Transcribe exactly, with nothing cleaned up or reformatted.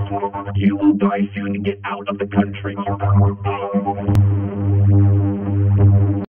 You will die soon. Get out of the country.